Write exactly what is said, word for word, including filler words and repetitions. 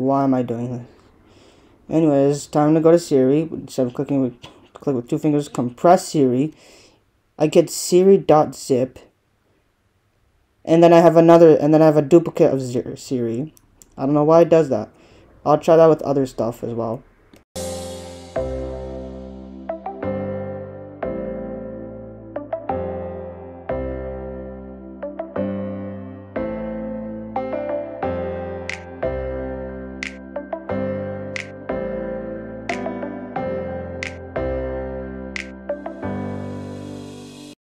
Why am I doing this? Anyways, time to go to Siri. Instead of clicking with click with two fingers, compress Siri. I get Siri.zip. And then I have another, and then I have a duplicate of Siri. I don't know why it does that. I'll try that with other stuff as well.